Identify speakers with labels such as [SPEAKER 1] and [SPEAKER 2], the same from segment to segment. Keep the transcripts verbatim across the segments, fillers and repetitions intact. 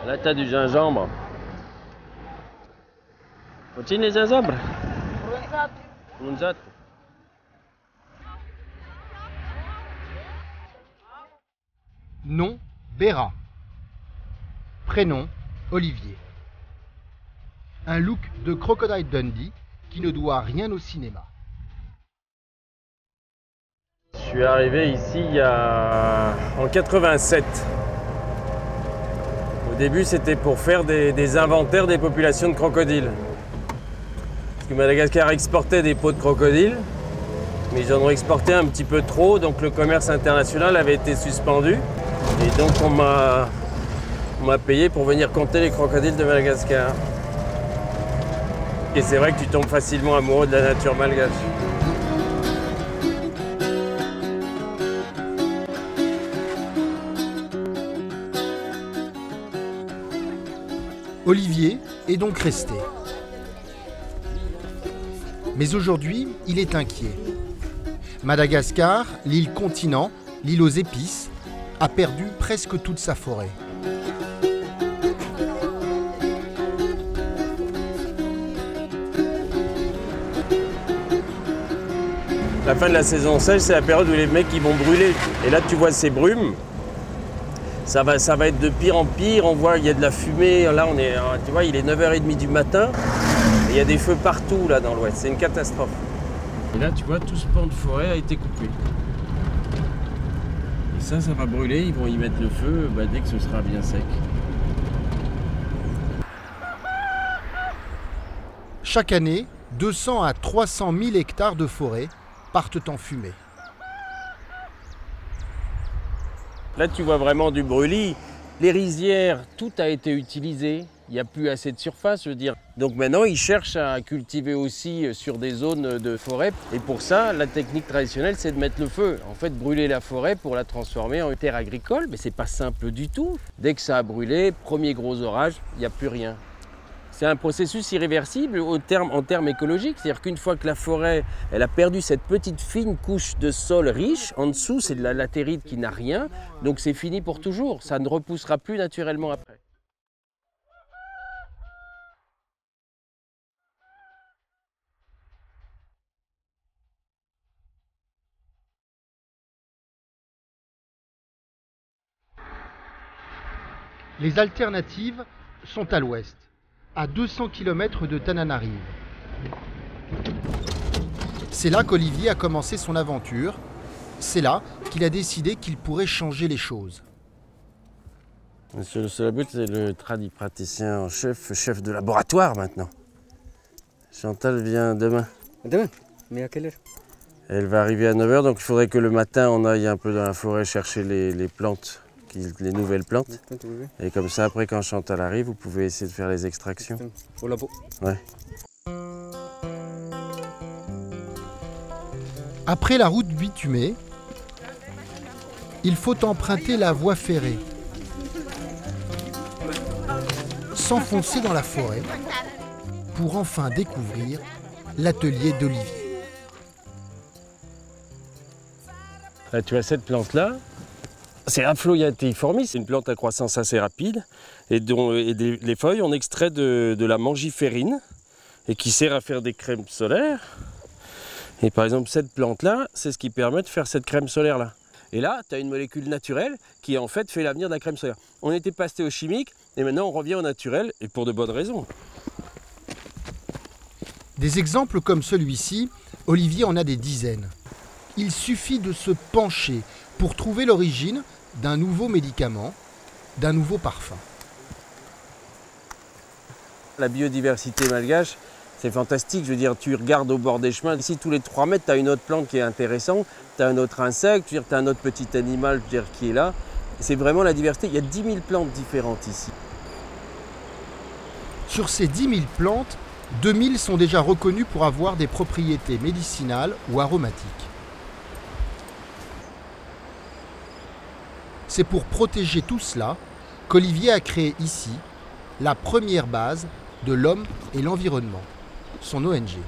[SPEAKER 1] Là, tu as du gingembre. Continue les gingembre. Munzato.
[SPEAKER 2] Nom, Béra. Prénom, Olivier. Un look de Crocodile Dundee qui ne doit rien au cinéma.
[SPEAKER 1] Je suis arrivé ici il y a... en quatre-vingt-sept. Au début, c'était pour faire des, des inventaires des populations de crocodiles. Parce que Madagascar exportait des peaux de crocodiles, mais ils en ont exporté un petit peu trop, donc le commerce international avait été suspendu. Et donc on m'a on m'a payé pour venir compter les crocodiles de Madagascar. Et c'est vrai que tu tombes facilement amoureux de la nature malgache.
[SPEAKER 2] Olivier est donc resté. Mais aujourd'hui, il est inquiet. Madagascar, l'île continent, l'île aux épices, a perdu presque toute sa forêt.
[SPEAKER 1] La fin de la saison sèche, c'est la période où les mecs ils vont brûler. Et là, tu vois ces brumes. Ça va, ça va être de pire en pire. On voit, il y a de la fumée. Là, on est, tu vois, il est neuf heures trente du matin. Et il y a des feux partout là dans l'ouest. C'est une catastrophe. Et là, tu vois, tout ce pan de forêt a été coupé. Et ça, ça va brûler. Ils vont y mettre le feu bah, dès que ce sera bien sec.
[SPEAKER 2] Chaque année, deux cents à trois cent mille hectares de forêt partent en fumée.
[SPEAKER 1] Là, tu vois vraiment du brûlis. Les rizières, tout a été utilisé. Il n'y a plus assez de surface, je veux dire. Donc maintenant, ils cherchent à cultiver aussi sur des zones de forêt. Et pour ça, la technique traditionnelle, c'est de mettre le feu. En fait, brûler la forêt pour la transformer en terre agricole. Mais c'est pas simple du tout. Dès que ça a brûlé, premier gros orage, il n'y a plus rien. C'est un processus irréversible au terme, en termes écologiques. C'est-à-dire qu'une fois que la forêt elle a perdu cette petite fine couche de sol riche, en dessous, c'est de la latérite qui n'a rien. Donc c'est fini pour toujours. Ça ne repoussera plus naturellement après.
[SPEAKER 2] Les alternatives sont à l'ouest, à deux cents kilomètres de Tananarive. C'est là qu'Olivier a commencé son aventure. C'est là qu'il a décidé qu'il pourrait changer les choses.
[SPEAKER 1] Monsieur Le Solabut, c'est le tradipraticien en chef, chef de laboratoire maintenant. Chantal vient demain.
[SPEAKER 3] Demain? Mais à quelle heure?
[SPEAKER 1] Elle va arriver à neuf heures, donc il faudrait que le matin on aille un peu dans la forêt chercher les, les plantes. Les nouvelles plantes. Et comme ça, après, quand Chantal arrive, vous pouvez essayer de faire les extractions.
[SPEAKER 3] Au labo.
[SPEAKER 1] Ouais.
[SPEAKER 2] Après la route bitumée, il faut emprunter la voie ferrée, s'enfoncer dans la forêt pour enfin découvrir l'atelier d'Olivier.
[SPEAKER 1] Là, tu as cette plante-là. C'est Aphloiateiformis, c'est une plante à croissance assez rapide et dont et des, les feuilles on extrait de, de la mangiférine et qui sert à faire des crèmes solaires. Et par exemple cette plante-là, c'est ce qui permet de faire cette crème solaire-là. Et là, tu as une molécule naturelle qui en fait fait l'avenir de la crème solaire. On était passé au chimique et maintenant on revient au naturel et pour de bonnes raisons.
[SPEAKER 2] Des exemples comme celui-ci, Olivier en a des dizaines. Il suffit de se pencher pour trouver l'origine d'un nouveau médicament, d'un nouveau parfum.
[SPEAKER 1] La biodiversité malgache, c'est fantastique. Je veux dire, tu regardes au bord des chemins, ici tous les trois mètres, tu as une autre plante qui est intéressante, tu as un autre insecte, tu as un autre petit animal je veux dire, qui est là. C'est vraiment la diversité. Il y a dix mille plantes différentes ici.
[SPEAKER 2] Sur ces dix mille plantes, deux mille sont déjà reconnues pour avoir des propriétés médicinales ou aromatiques. C'est pour protéger tout cela qu'Olivier a créé ici la première base de l'homme et l'environnement, son O N G.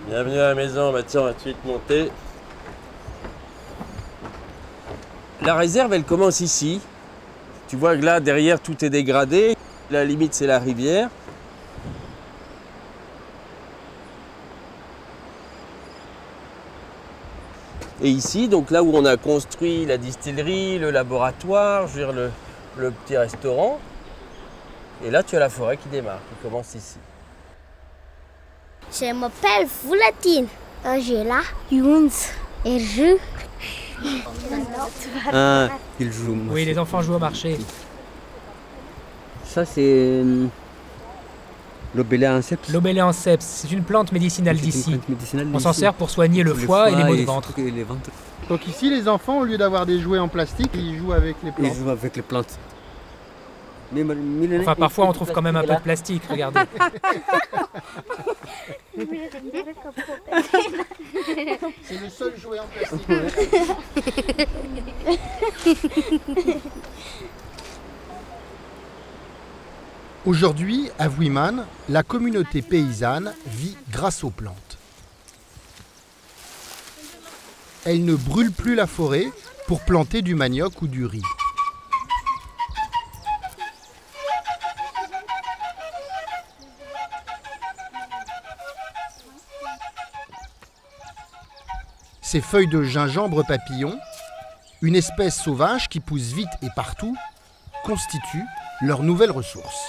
[SPEAKER 1] Bienvenue à la maison, bah tiens, on va tout de suite monter. La réserve, elle commence ici. Tu vois que là, derrière, tout est dégradé. La limite, c'est la rivière. Et ici, donc là où on a construit la distillerie, le laboratoire, je veux dire le, le petit restaurant. Et là, tu as la forêt qui démarre, qui commence ici.
[SPEAKER 4] Je m'appelle Voulatine. Angela, Younes et je.
[SPEAKER 3] Ah, il joue.
[SPEAKER 5] Oui, les enfants jouent au marché.
[SPEAKER 3] Ça, c'est euh, l'obéléanceps.
[SPEAKER 5] L'obéléanceps, c'est une plante médicinale
[SPEAKER 3] C'est une
[SPEAKER 5] d'ici.
[SPEAKER 3] plante médicinale
[SPEAKER 5] On s'en
[SPEAKER 3] d'ici.
[SPEAKER 5] sert pour soigner le
[SPEAKER 3] Pour
[SPEAKER 5] foie et les maux de
[SPEAKER 3] et
[SPEAKER 5] ventre.
[SPEAKER 3] surtout les ventres.
[SPEAKER 2] Donc ici, les enfants, au lieu d'avoir des jouets en plastique, ils jouent avec les
[SPEAKER 3] Ils
[SPEAKER 2] plantes.
[SPEAKER 3] jouent avec les plantes. Mais, mais,
[SPEAKER 5] Enfin, parfois on trouve quand même un peu de plastique, regardez.
[SPEAKER 2] C'est le seul jouet en plastique. Aujourd'hui, à Vuiman, la communauté paysanne vit grâce aux plantes. Elle ne brûle plus la forêt pour planter du manioc ou du riz. Ces feuilles de gingembre papillon, une espèce sauvage qui pousse vite et partout, constituent leur nouvelle ressource.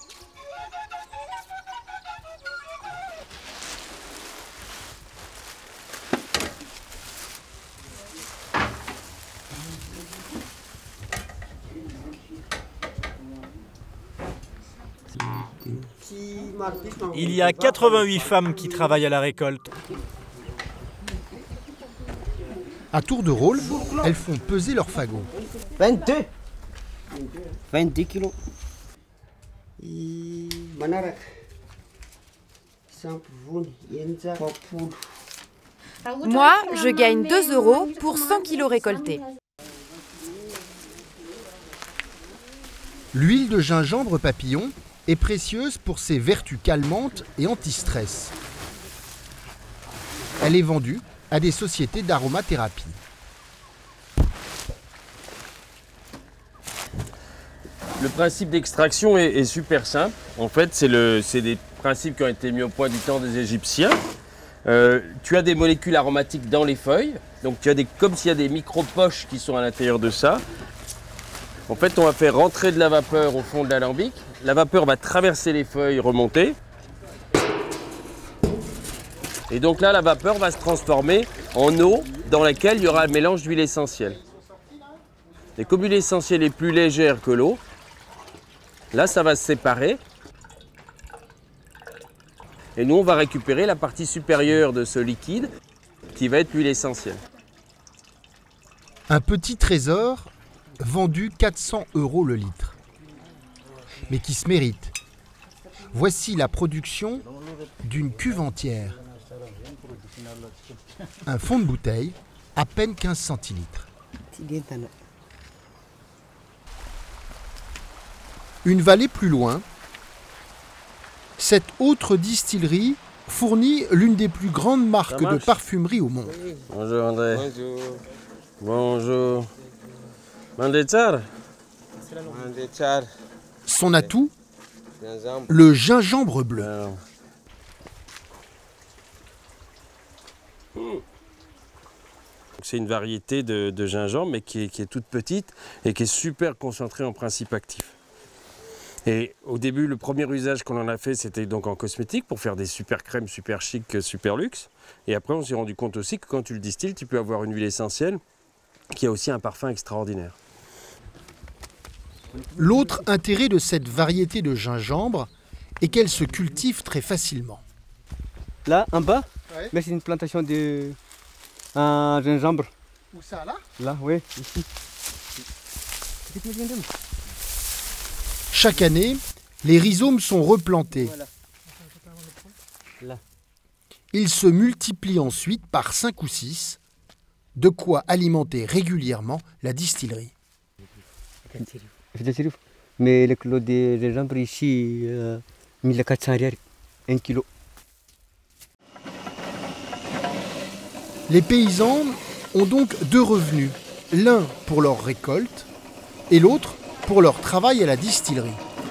[SPEAKER 6] Il y a quatre-vingt-huit femmes qui travaillent à la récolte.
[SPEAKER 2] À tour de rôle, elles font peser leurs fagots.
[SPEAKER 7] vingt-deux. vingt-deux kilos. Et Manarak.
[SPEAKER 8] Moi, je gagne deux euros pour cent kilos récoltés.
[SPEAKER 2] L'huile de gingembre papillon est précieuse pour ses vertus calmantes et anti-stress. Elle est vendue à des sociétés d'aromathérapie.
[SPEAKER 1] Le principe d'extraction est, est super simple. En fait, c'est le, c'est des principes qui ont été mis au point du temps des Égyptiens. Euh, tu as des molécules aromatiques dans les feuilles, donc tu as des, comme s'il y a des micro-poches qui sont à l'intérieur de ça. En fait, on va faire rentrer de la vapeur au fond de l'alambic. La vapeur va traverser les feuilles, remonter. Et donc là, la vapeur va se transformer en eau dans laquelle il y aura un mélange d'huile essentielle. Et comme l'huile essentielle est plus légère que l'eau, là, ça va se séparer. Et nous, on va récupérer la partie supérieure de ce liquide qui va être l'huile essentielle.
[SPEAKER 2] Un petit trésor vendu quatre cents euros le litre, mais qui se mérite. Voici la production d'une cuve entière. Un fond de bouteille, à peine quinze centilitres. Une vallée plus loin, cette autre distillerie fournit l'une des plus grandes marques de parfumerie au monde.
[SPEAKER 1] Bonjour André. Bonjour. Bonjour. Mandechar.
[SPEAKER 2] Son atout, le gingembre bleu.
[SPEAKER 1] Alors. C'est une variété de, de gingembre, mais qui est, qui est toute petite et qui est super concentrée en principe actif. Et au début, le premier usage qu'on en a fait, c'était donc en cosmétique pour faire des super crèmes, super chic, super luxe. Et après, on s'est rendu compte aussi que quand tu le distilles, tu peux avoir une huile essentielle qui a aussi un parfum extraordinaire.
[SPEAKER 2] L'autre intérêt de cette variété de gingembre est qu'elle se cultive très facilement.
[SPEAKER 3] Là, en bas,
[SPEAKER 2] Ouais.
[SPEAKER 3] mais c'est une plantation de un gingembre.
[SPEAKER 2] Où ça, là?
[SPEAKER 3] Là, oui, ici.
[SPEAKER 2] Chaque année, les rhizomes sont replantés.
[SPEAKER 3] Là.
[SPEAKER 2] Ils se multiplient ensuite par cinq ou six, de quoi alimenter régulièrement la distillerie.
[SPEAKER 3] Mais le kilo de gingembre ici, euh, mille quatre cents rials, un kilo.
[SPEAKER 2] Les paysans ont donc deux revenus, l'un pour leur récolte et l'autre pour leur travail à la distillerie.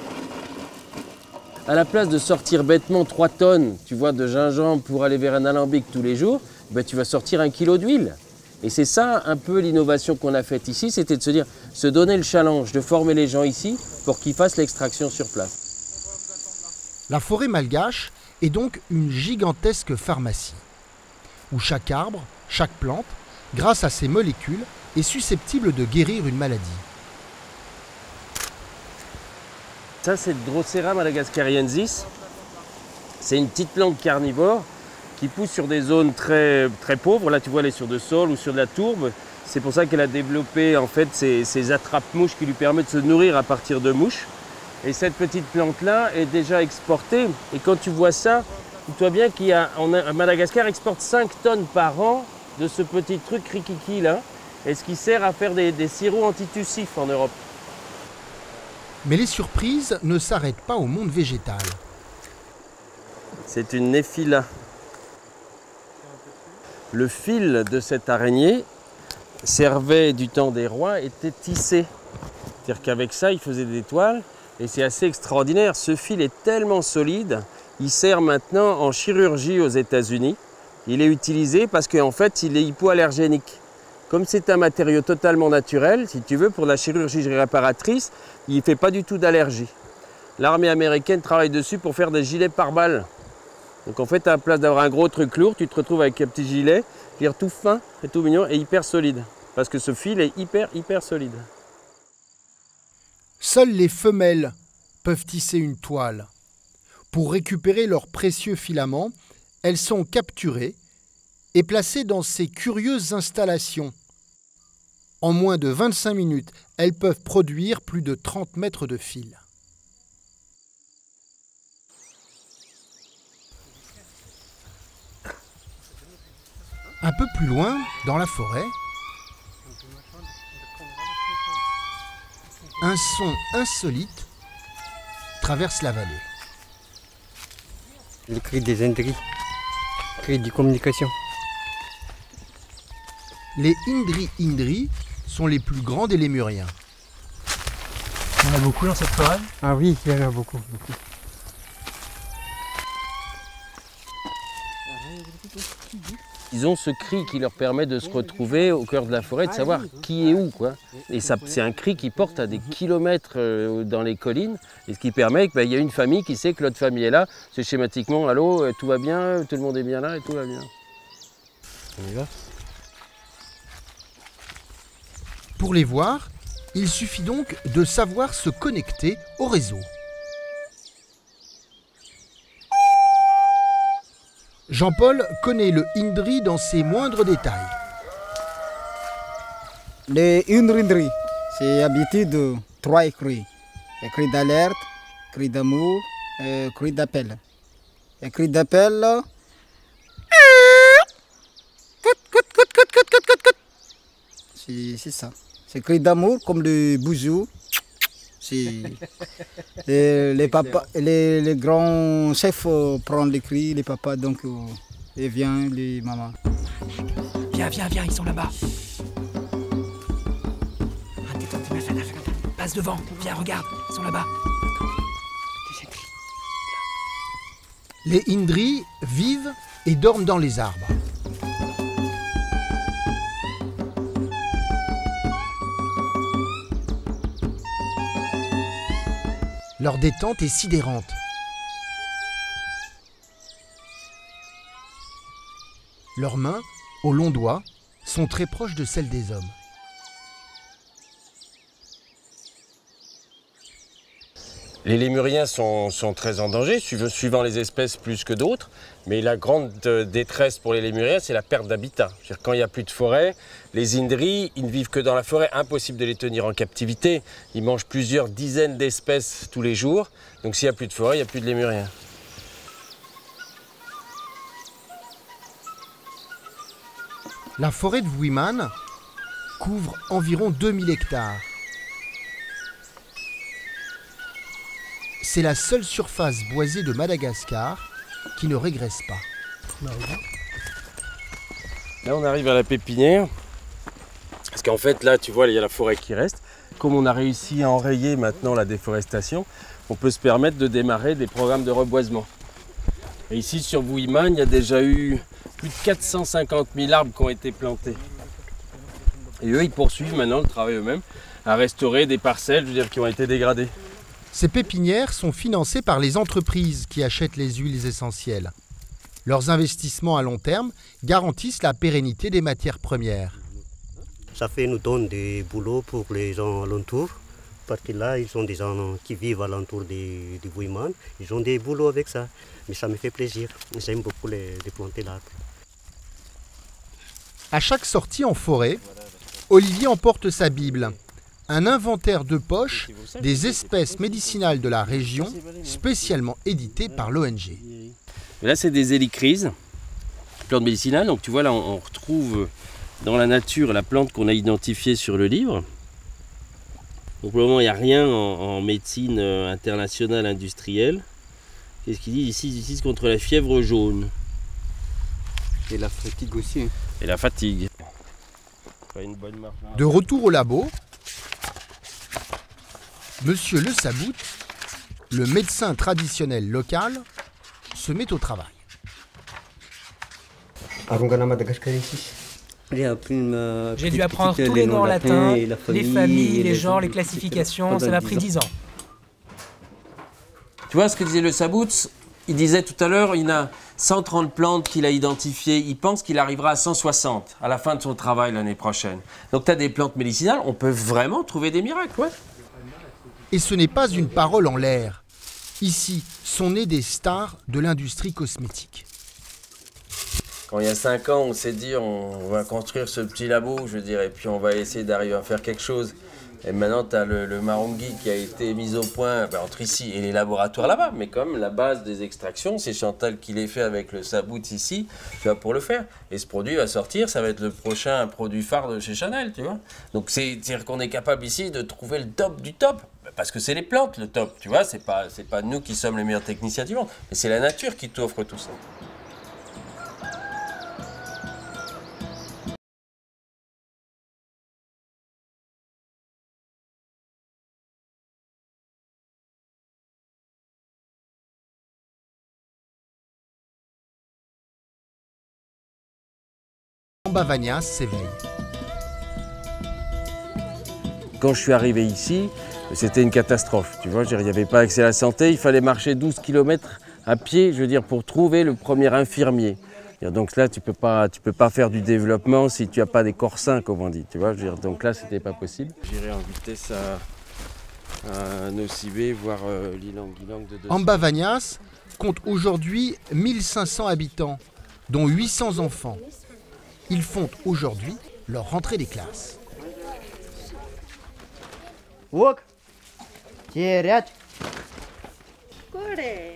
[SPEAKER 1] À la place de sortir bêtement trois tonnes, tu vois, de gingembre pour aller vers un alambic tous les jours, ben, tu vas sortir un kilo d'huile. Et c'est ça un peu l'innovation qu'on a faite ici, c'était de se dire, se donner le challenge de former les gens ici pour qu'ils fassent l'extraction sur place.
[SPEAKER 2] La forêt malgache est donc une gigantesque pharmacie, où chaque arbre, chaque plante, grâce à ses molécules, est susceptible de guérir une maladie.
[SPEAKER 1] Ça, c'est Drosera madagascariensis. C'est une petite plante carnivore qui pousse sur des zones très, très pauvres. Là, tu vois, elle est sur de sol ou sur de la tourbe. C'est pour ça qu'elle a développé en fait ces, ces attrape-mouches qui lui permettent de se nourrir à partir de mouches. Et cette petite plante-là est déjà exportée. Et quand tu vois ça, dis-toi bien qu'il y a, on a, Madagascar exporte cinq tonnes par an de ce petit truc rikiki là, et ce qui sert à faire des, des sirops antitussifs en Europe.
[SPEAKER 2] Mais les surprises ne s'arrêtent pas au monde végétal.
[SPEAKER 1] C'est une néphila. Le fil de cette araignée servait du temps des rois, était tissé. C'est-à-dire qu'avec ça, ils faisaient des toiles. Et c'est assez extraordinaire. Ce fil est tellement solide, il sert maintenant en chirurgie aux États-Unis. Il est utilisé parce qu'en fait, il est hypoallergénique. Comme c'est un matériau totalement naturel, si tu veux, pour la chirurgie réparatrice, il ne fait pas du tout d'allergie. L'armée américaine travaille dessus pour faire des gilets pare-balles. Donc en fait, à la place d'avoir un gros truc lourd, tu te retrouves avec un petit gilet, qui est tout fin et tout mignon et hyper solide. Parce que ce fil est hyper, hyper solide.
[SPEAKER 2] Seules les femelles peuvent tisser une toile. Pour récupérer leurs précieux filaments, elles sont capturées et placées dans ces curieuses installations. En moins de vingt-cinq minutes, elles peuvent produire plus de trente mètres de fil. Un peu plus loin, dans la forêt, un son insolite traverse la vallée.
[SPEAKER 3] Le cri des Indri, le cri de communication.
[SPEAKER 2] Les Indri-Indri sont les plus grands des lémuriens.
[SPEAKER 5] Il y en a beaucoup dans cette forêt?
[SPEAKER 3] Ah oui, il y en a beaucoup. beaucoup.
[SPEAKER 1] Ils ont ce cri qui leur permet de se retrouver au cœur de la forêt, de savoir qui est où, quoi. Et ça, c'est un cri qui porte à des kilomètres dans les collines, et ce qui permet qu'il ben, y a une famille qui sait que l'autre famille est là. C'est schématiquement, allô, tout va bien, tout le monde est bien là et tout va bien.
[SPEAKER 3] On y va.
[SPEAKER 2] Pour les voir, il suffit donc de savoir se connecter au réseau. Jean-Paul connaît le Indri dans ses moindres détails.
[SPEAKER 7] Les Indri, c'est habitué de trois cris. Le cri d'alerte, cri d'amour et cri d'appel. Le cri d'appel, c'est ça. C'est le cri d'amour comme le bousou. Les, les, papas, les, les grands chefs euh, prennent les cris, les papas, donc, euh, et vient les mamans.
[SPEAKER 5] Viens, viens, viens, ils sont là-bas. Passe devant, viens, regarde, ils sont là-bas.
[SPEAKER 2] Les Indri vivent et dorment dans les arbres. Leur détente est sidérante. Leurs mains, aux longs doigts, sont très proches de celles des hommes.
[SPEAKER 1] Les lémuriens sont, sont très en danger, suivant les espèces plus que d'autres. Mais la grande détresse pour les lémuriens, c'est la perte d'habitat. Quand il n'y a plus de forêt, les Indri, ils ne vivent que dans la forêt. Impossible de les tenir en captivité. Ils mangent plusieurs dizaines d'espèces tous les jours. Donc s'il n'y a plus de forêt, il n'y a plus de lémuriens.
[SPEAKER 2] La forêt de Wuiman couvre environ deux mille hectares. C'est la seule surface boisée de Madagascar qui ne régresse pas.
[SPEAKER 1] Là, on arrive à la pépinière. Parce qu'en fait, là, tu vois, il y a la forêt qui reste. Comme on a réussi à enrayer maintenant la déforestation, on peut se permettre de démarrer des programmes de reboisement. Et ici, sur Bouilman, il y a déjà eu plus de quatre cent cinquante mille arbres qui ont été plantés. Et eux, ils poursuivent maintenant le travail eux-mêmes à restaurer des parcelles, je veux dire, qui ont été dégradées.
[SPEAKER 2] Ces pépinières sont financées par les entreprises qui achètent les huiles essentielles. Leurs investissements à long terme garantissent la pérennité des matières premières.
[SPEAKER 9] Ça fait nous donne des boulots pour les gens alentours, parce que là, ils sont des gens qui vivent alentour du Bouilman. Ils ont des boulots avec ça, mais ça me fait plaisir. J'aime beaucoup les, les planter l'arbre.
[SPEAKER 2] À chaque sortie en forêt, Olivier emporte sa Bible, un inventaire de poche des espèces médicinales de la région, spécialement édité par l'O N G.
[SPEAKER 1] Là, c'est des hélicryses, plantes médicinales. Donc tu vois, là, on retrouve dans la nature la plante qu'on a identifiée sur le livre. Donc pour le moment, il n'y a rien en, en médecine internationale industrielle. Qu'est-ce qu'ils disent ici? Ils utilisent contre la fièvre jaune.
[SPEAKER 3] Et la fatigue aussi.
[SPEAKER 1] Et la fatigue. Pas une bonne marche.
[SPEAKER 2] De retour au labo, Monsieur Le Sabout, le médecin traditionnel local, se met au travail.
[SPEAKER 5] J'ai dû apprendre tous les noms latins, les familles, les genres, les classifications, ça m'a pris dix ans.
[SPEAKER 1] Tu vois ce que disait Le Sabout? Il disait tout à l'heure, il a cent trente plantes qu'il a identifiées. Il pense qu'il arrivera à cent soixante à la fin de son travail l'année prochaine. Donc tu as des plantes médicinales, on peut vraiment trouver des miracles, ouais.
[SPEAKER 2] Et ce n'est pas une parole en l'air. Ici sont nées des stars de l'industrie cosmétique.
[SPEAKER 1] Quand il y a cinq ans, on s'est dit on va construire ce petit labo, je veux dire, et puis on va essayer d'arriver à faire quelque chose. Et maintenant, tu as le, le Marongui qui a été mis au point ben, entre ici et les laboratoires là-bas. Mais comme la base des extractions, c'est Chantal qui les fait avec le Sabout ici, tu vois, pour le faire. Et ce produit va sortir, ça va être le prochain produit phare de chez Chanel, tu vois. Donc c'est-à-dire qu'on est capable ici de trouver le top du top. Parce que c'est les plantes, le top, tu vois. C'est pas, c'est pas nous qui sommes les meilleurs techniciens du monde, mais c'est la nature qui t'offre tout ça.
[SPEAKER 2] Ambavagnas s'éveille.
[SPEAKER 1] Quand je suis arrivé ici, c'était une catastrophe, tu vois, il n'y avait pas accès à la santé, il fallait marcher douze kilomètres à pied, je veux dire, pour trouver le premier infirmier. Donc là, tu ne peux pas, tu peux pas faire du développement si tu n'as pas des corps sains, comme on dit, tu vois, je veux dire, donc là, c'était pas possible. J'irai en vitesse à, à Nocibé, voir euh, l'Ilang-Ilang de deux.
[SPEAKER 2] Ambavagnas compte aujourd'hui mille cinq cents habitants, dont huit cents enfants. Ils font aujourd'hui leur rentrée des classes.
[SPEAKER 7] Walk. Tiret.
[SPEAKER 10] Corre.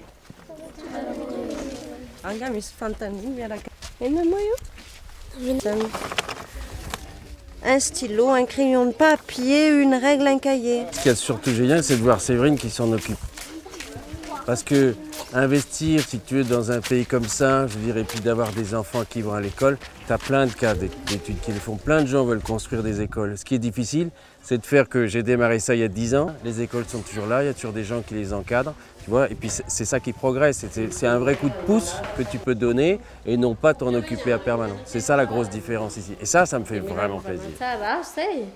[SPEAKER 10] Un stylo, un crayon de papier, une règle, un cahier.
[SPEAKER 1] Ce qui est surtout génial, c'est de voir Séverine qui s'en occupe. Parce que investir, si tu veux, dans un pays comme ça, je veux dire, et puis d'avoir des enfants qui vont à l'école, tu as plein de cas d'études qui le font. Plein de gens veulent construire des écoles. Ce qui est difficile, c'est de faire que j'ai démarré ça il y a dix ans. Les écoles sont toujours là, il y a toujours des gens qui les encadrent. Tu vois, et puis c'est ça qui progresse. C'est un vrai coup de pouce que tu peux donner et non pas t'en occuper à permanence. C'est ça la grosse différence ici. Et ça, ça me fait vraiment plaisir.
[SPEAKER 11] Ça va, je sais.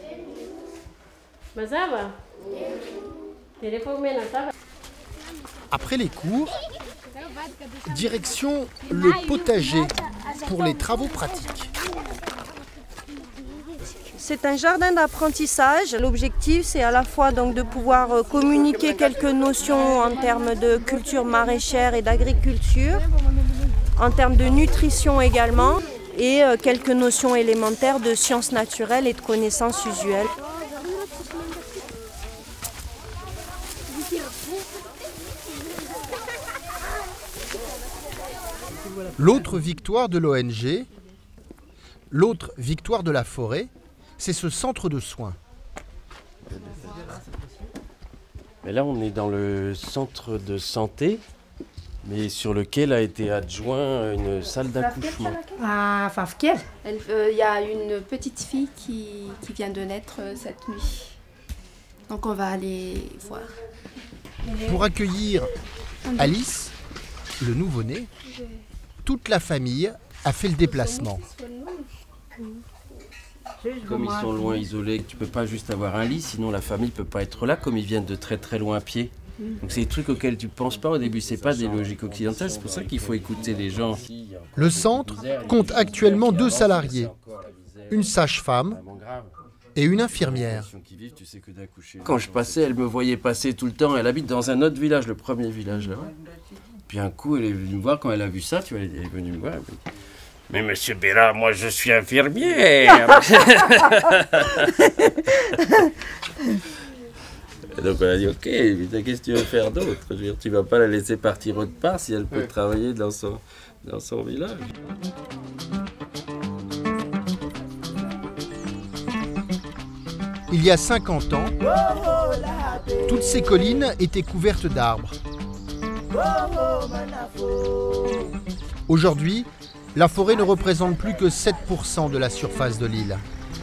[SPEAKER 11] Mais ça va.
[SPEAKER 2] Après les cours, direction le potager pour les travaux pratiques.
[SPEAKER 10] C'est un jardin d'apprentissage. L'objectif, c'est à la fois donc de pouvoir communiquer quelques notions en termes de culture maraîchère et d'agriculture, en termes de nutrition également, et quelques notions élémentaires de sciences naturelles et de connaissances usuelles.
[SPEAKER 2] L'autre victoire de l'O N G, l'autre victoire de la forêt, c'est ce centre de soins.
[SPEAKER 1] Mais là, on est dans le centre de santé Mais sur lequel a été adjoint une salle d'accouchement.
[SPEAKER 11] Ah, il euh, y a une petite fille qui, qui vient de naître euh, cette nuit. Donc on va aller voir.
[SPEAKER 2] Pour accueillir Alice, le nouveau-né, toute la famille a fait le déplacement.
[SPEAKER 1] Comme ils sont loin isolés, tu peux pas juste avoir un lit, sinon la famille peut pas être là, comme ils viennent de très très loin à pied. Donc c'est des trucs auxquels tu penses pas au début, c'est pas des logiques occidentales, c'est pour ça qu'il faut écouter les gens.
[SPEAKER 2] Le centre compte actuellement deux salariés, une sage-femme et une infirmière.
[SPEAKER 1] Quand je passais, elle me voyait passer tout le temps, elle habite dans un autre village, le premier village là. Puis un coup, elle est venue me voir, quand elle a vu ça, tu vois, elle est venue me voir. Elle me dit, mais monsieur Béra, moi je suis infirmière. Et donc on a dit, ok, mais qu'est-ce que tu veux faire d'autre? Je veux dire, tu vas pas la laisser partir autre part si elle peut ouais. travailler dans son, dans son village.
[SPEAKER 2] Il y a cinquante ans, toutes ces collines étaient couvertes d'arbres. Aujourd'hui, la forêt ne représente plus que sept pour cent de la surface de l'île.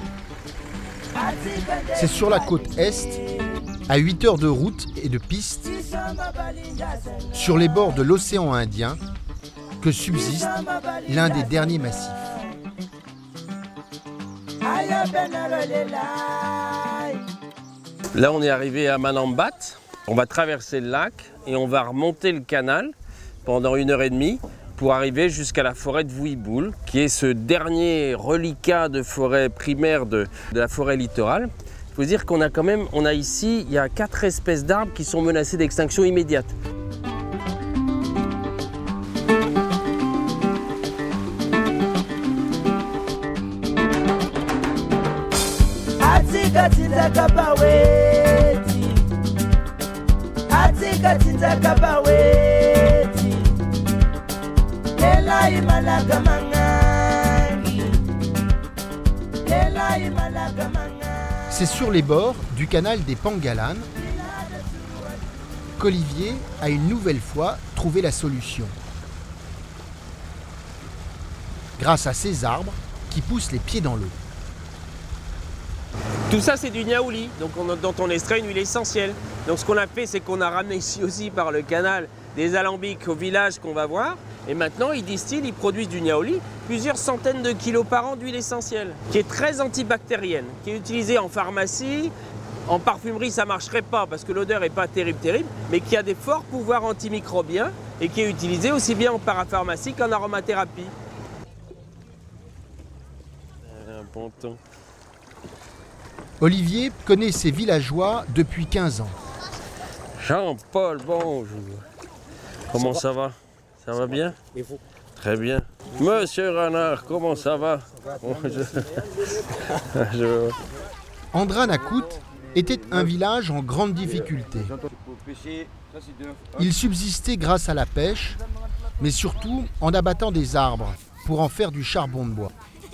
[SPEAKER 2] C'est sur la côte est, à huit heures de route et de piste, sur les bords de l'océan Indien, que subsiste l'un des derniers massifs.
[SPEAKER 1] Là, on est arrivé à Manambat. On va traverser le lac et on va remonter le canal pendant une heure et demie pour arriver jusqu'à la forêt de Vuiboul, qui est ce dernier reliquat de forêt primaire de, de la forêt littorale. Il faut dire qu'on a quand même, on a ici, il y a quatre espèces d'arbres qui sont menacées d'extinction immédiate.
[SPEAKER 2] C'est sur les bords du canal des Pangalan qu'Olivier a une nouvelle fois trouvé la solution. Grâce à ces arbres qui poussent les pieds dans l'eau.
[SPEAKER 1] Tout ça, c'est du niaouli, donc on, dont on extrait une huile essentielle. Donc ce qu'on a fait, c'est qu'on a ramené ici aussi par le canal des alambics au village qu'on va voir. Et maintenant, ils distillent, ils produisent du niaouli, plusieurs centaines de kilos par an d'huile essentielle, qui est très antibactérienne, qui est utilisée en pharmacie. En parfumerie, ça ne marcherait pas parce que l'odeur n'est pas terrible, terrible, mais qui a des forts pouvoirs antimicrobiens et qui est utilisée aussi bien en parapharmacie qu'en aromathérapie. Un ponton.
[SPEAKER 2] Olivier connaît ses villageois depuis quinze ans.
[SPEAKER 1] Jean-Paul, bonjour. Comment ça va? Ça va bien?
[SPEAKER 9] Et vous?
[SPEAKER 1] Très bien. Monsieur Renard, comment ça va? Bon, je... je...
[SPEAKER 2] Andranakut était un village en grande difficulté. Il subsistait grâce à la pêche, mais surtout en abattant des arbres pour en faire du charbon de bois.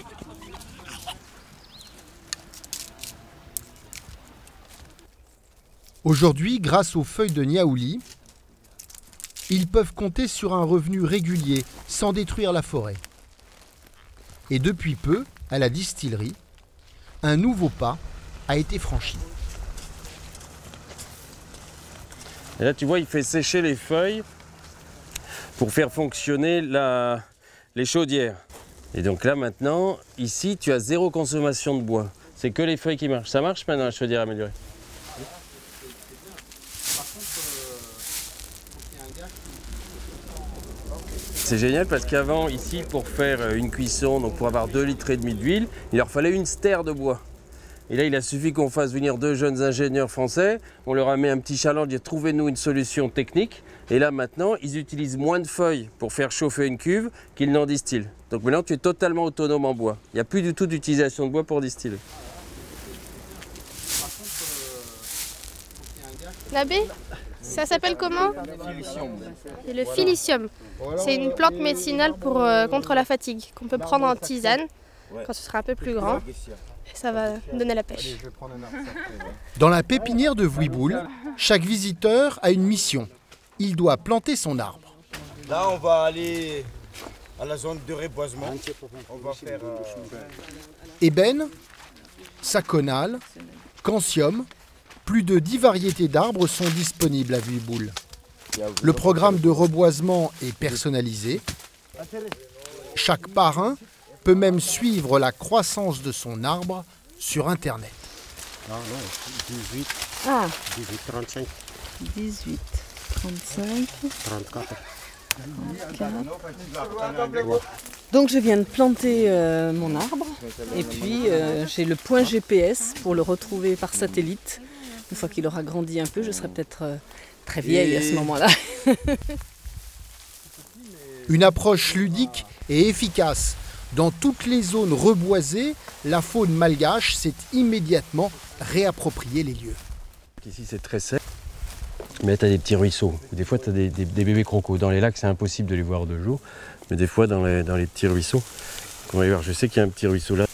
[SPEAKER 2] Aujourd'hui, grâce aux feuilles de niaouli, ils peuvent compter sur un revenu régulier sans détruire la forêt. Et depuis peu, à la distillerie, un nouveau pas a été franchi.
[SPEAKER 1] Et là, tu vois, il fait sécher les feuilles pour faire fonctionner la... les chaudières. Et donc là, maintenant, ici, tu as zéro consommation de bois. C'est que les feuilles qui marchent. Ça marche maintenant, la chaudière améliorée? C'est génial parce qu'avant, ici, pour faire une cuisson, donc pour avoir deux litres et demi d'huile, il leur fallait une stère de bois. Et là, il a suffi qu'on fasse venir deux jeunes ingénieurs français. On leur a mis un petit challenge, dire trouvez-nous une solution technique. Et là, maintenant, ils utilisent moins de feuilles pour faire chauffer une cuve qu'ils n'en distillent. Donc maintenant, tu es totalement autonome en bois. Il n'y a plus du tout d'utilisation de bois pour distiller.
[SPEAKER 12] La baie, ça s'appelle comment? C'est le Filicium. C'est une plante médicinale pour, euh, contre la fatigue, qu'on peut prendre en tisane quand ce sera un peu plus grand. Et ça va donner la pêche.
[SPEAKER 2] Dans la pépinière de Vuiboul, chaque visiteur a une mission. Il doit planter son arbre.
[SPEAKER 13] Là, on va aller à la zone de reboisement. On va faire... Euh...
[SPEAKER 2] Ébène, saconal, cancium, plus de dix variétés d'arbres sont disponibles à Vuilleboul. Le programme de reboisement est personnalisé. Chaque parrain peut même suivre la croissance de son arbre sur Internet.
[SPEAKER 9] Non, non, dix-huit,
[SPEAKER 14] Ah.
[SPEAKER 9] dix-huit, trente-cinq.
[SPEAKER 14] dix-huit, trente-cinq,
[SPEAKER 9] trente-quatre.
[SPEAKER 14] trente-quatre. Donc je viens de planter euh, mon arbre et puis euh, j'ai le point G P S pour le retrouver par satellite. Une fois qu'il aura grandi un peu, je serai peut-être euh, très vieille à ce moment-là.
[SPEAKER 2] Une approche ludique et efficace. Dans toutes les zones reboisées, la faune malgache s'est immédiatement réapproprié les lieux.
[SPEAKER 1] Ici c'est très sec, mais tu as des petits ruisseaux. Des fois tu as des, des, des bébés crocos. Dans les lacs c'est impossible de les voir de jour, mais des fois dans les, dans les petits ruisseaux, on va y voir, je sais qu'il y a un petit ruisseau là.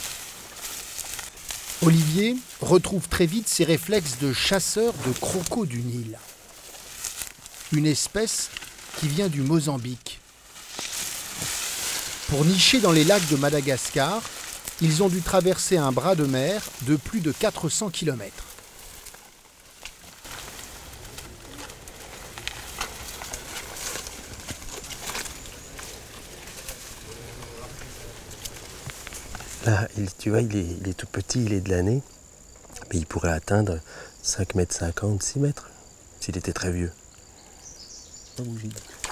[SPEAKER 2] Olivier retrouve très vite ses réflexes de chasseur de crocos du Nil. Une espèce qui vient du Mozambique. Pour nicher dans les lacs de Madagascar, ils ont dû traverser un bras de mer de plus de quatre cents kilomètres.
[SPEAKER 1] Là, il, tu vois, il est, il est tout petit, il est de l'année, mais il pourrait atteindre cinq mètres cinquante, six mètres, s'il était très vieux. Pas bouger.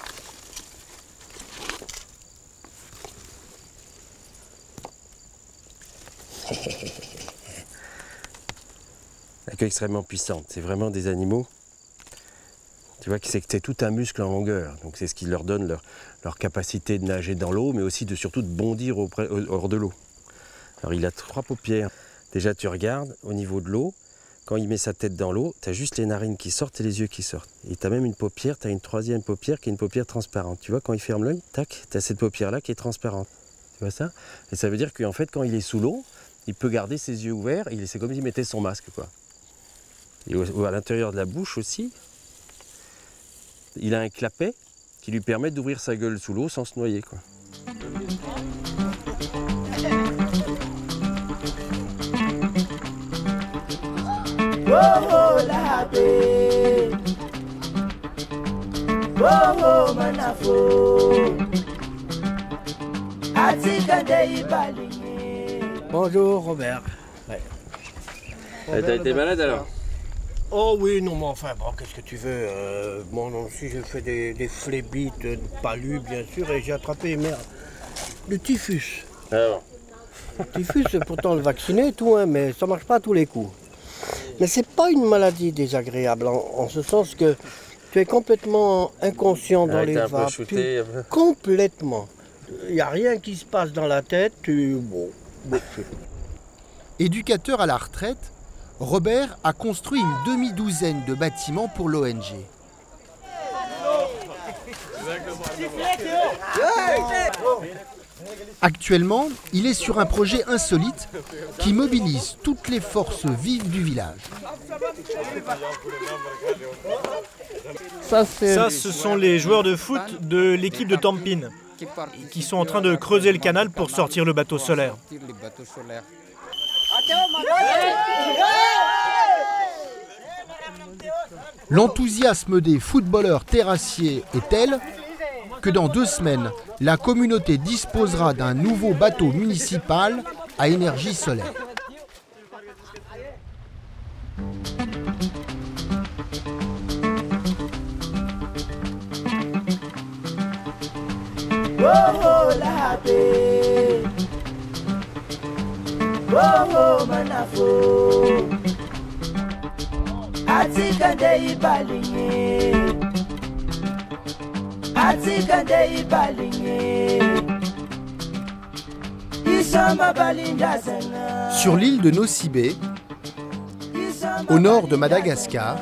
[SPEAKER 1] La queue extrêmement puissante, c'est vraiment des animaux, tu vois, c'est que c'est tout un muscle en longueur, donc c'est ce qui leur donne leur, leur capacité de nager dans l'eau, mais aussi de, surtout de bondir auprès, hors de l'eau. Alors il a trois paupières. Déjà tu regardes au niveau de l'eau, quand il met sa tête dans l'eau, tu as juste les narines qui sortent et les yeux qui sortent. Et tu as même une paupière, tu as une troisième paupière qui est une paupière transparente. Tu vois, quand il ferme l'œil, tac, tu as cette paupière-là qui est transparente. Tu vois ça? Et ça veut dire qu'en fait, quand il est sous l'eau, il peut garder ses yeux ouverts, c'est comme s'il mettait son masque, quoi. Et à l'intérieur de la bouche aussi, il a un clapet qui lui permet d'ouvrir sa gueule sous l'eau sans se noyer, quoi.
[SPEAKER 15] Oh la paix, oh manafo,
[SPEAKER 16] bonjour Robert. Ouais.
[SPEAKER 1] T'as été malade alors?
[SPEAKER 16] Oh oui, non, mais enfin, bon, qu'est-ce que tu veux euh, Bon, non, si j'ai fait des, des phlébites, de palus, bien sûr, et j'ai attrapé, merde, le typhus.
[SPEAKER 1] Alors.
[SPEAKER 16] Le typhus, c'est pourtant le vacciner et tout, hein, mais ça marche pas à tous les coups. Mais c'est pas une désagréable, en, en ce sens que tu es complètement inconscient dans
[SPEAKER 1] ouais,
[SPEAKER 16] les vapes.
[SPEAKER 1] Tu...
[SPEAKER 16] Complètement. Il n'y a rien qui se passe dans la tête, tu... Bon, bon.
[SPEAKER 2] Éducateur à la retraite, Robert a construit une demi-douzaine de bâtiments pour l'O N G. Actuellement, il est sur un projet insolite qui mobilise toutes les forces vives du village.
[SPEAKER 6] Ça, Ça ce sont les joueurs de foot de l'équipe de Tampin qui sont en train de creuser le canal pour sortir le bateau solaire.
[SPEAKER 2] L'enthousiasme des footballeurs terrassiers est tel que dans deux semaines, la communauté disposera d'un nouveau bateau municipal à énergie solaire.
[SPEAKER 15] Oh la paix, oh manafo, atika dei balinye, atika dei balinye, isama balinda sana.
[SPEAKER 2] Sur l'île de Nosibé, au nord de Madagascar,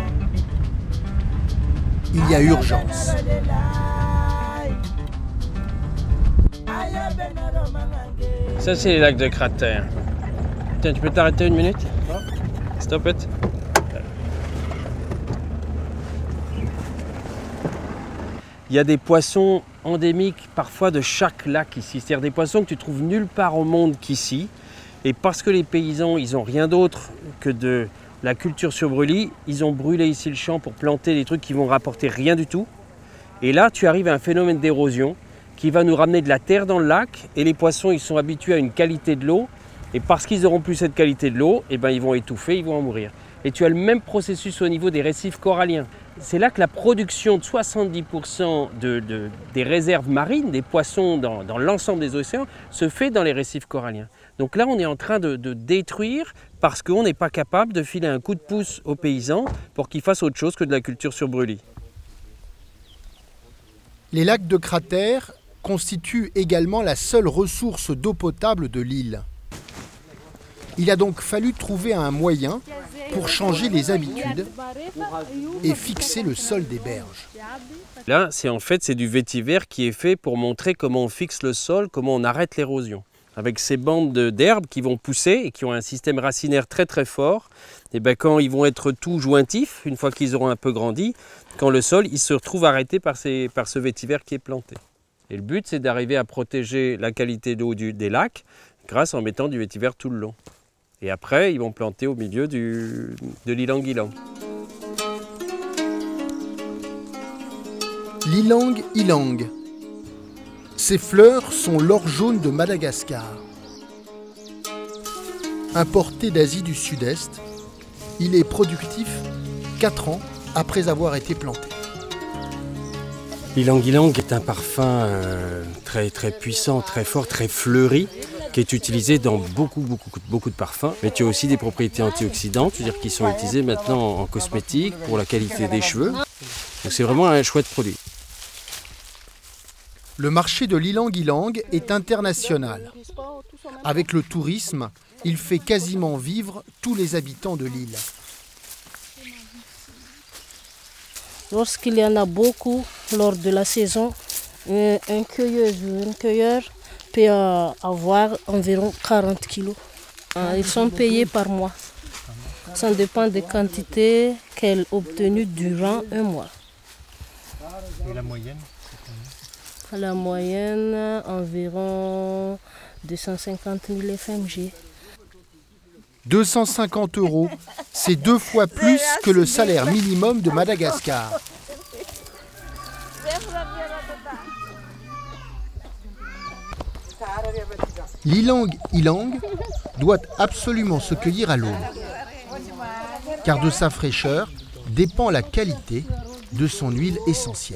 [SPEAKER 2] il y a urgence.
[SPEAKER 1] Ça, c'est les lacs de cratère. Tiens, tu peux t'arrêter une minute? Stop it. Il y a des poissons endémiques parfois de chaque lac ici, c'est-à-dire des poissons que tu trouves nulle part au monde qu'ici. Et parce que les paysans, ils n'ont rien d'autre que de la culture sur brûlis, ils ont brûlé ici le champ pour planter des trucs qui vont rapporter rien du tout. Et là, tu arrives à un phénomène d'érosion qui va nous ramener de la terre dans le lac. Et les poissons, ils sont habitués à une qualité de l'eau. Et parce qu'ils n'auront plus cette qualité de l'eau, eh ben, ils vont étouffer, ils vont en mourir. Et tu as le même processus au niveau des récifs coralliens. C'est là que la production de soixante-dix pour cent de, de, des réserves marines, des poissons dans, dans l'ensemble des océans, se fait dans les récifs coralliens. Donc là, on est en train de, de détruire parce qu'on n'est pas capable de filer un coup de pouce aux paysans pour qu'ils fassent autre chose que de la culture sur brûlis.
[SPEAKER 2] Les lacs de cratère constituent également la seule ressource d'eau potable de l'île. Il a donc fallu trouver un moyen pour changer les habitudes et fixer le sol des berges.
[SPEAKER 1] Là, c'est en fait c'est du vétiver qui est fait pour montrer comment on fixe le sol, comment on arrête l'érosion. Avec ces bandes d'herbes qui vont pousser et qui ont un système racinaire très très fort, et ben quand ils vont être tout jointifs, une fois qu'ils auront un peu grandi, quand le sol il se retrouve arrêté par, ces, par ce vétiver qui est planté. Et le but, c'est d'arriver à protéger la qualité d'eau des lacs grâce en mettant du vétiver tout le long. Et après, ils vont planter au milieu du, de l'ilang-ilang.
[SPEAKER 2] L'ilang-ilang. Ces fleurs sont l'or jaune de Madagascar. Importé d'Asie du Sud-Est, il est productif quatre ans après avoir été planté.
[SPEAKER 1] L'ilang-ilang est un parfum euh, très, très puissant, très fort, très fleuri, qui est utilisé dans beaucoup, beaucoup, beaucoup de parfums. Mais tu as aussi des propriétés antioxydantes, c'est-à-dire qui sont utilisées maintenant en cosmétique, pour la qualité des cheveux. Donc c'est vraiment un chouette produit.
[SPEAKER 2] Le marché de l'ilang-ilang est international. Avec le tourisme, il fait quasiment vivre tous les habitants de l'île.
[SPEAKER 17] Lorsqu'il y en a beaucoup lors de la saison, un cueilleur ou un cueilleur peut avoir environ quarante kilos. Ils sont payés par mois. Ça dépend des quantités qu'elles ont obtenues durant un mois.
[SPEAKER 6] Et la moyenne?
[SPEAKER 17] La moyenne, environ deux cent cinquante mille F M G.
[SPEAKER 2] deux cent cinquante euros, c'est deux fois plus que le salaire minimum de Madagascar. L'ilang-ilang doit absolument se cueillir à l'aube, car de sa fraîcheur dépend la qualité de son huile essentielle.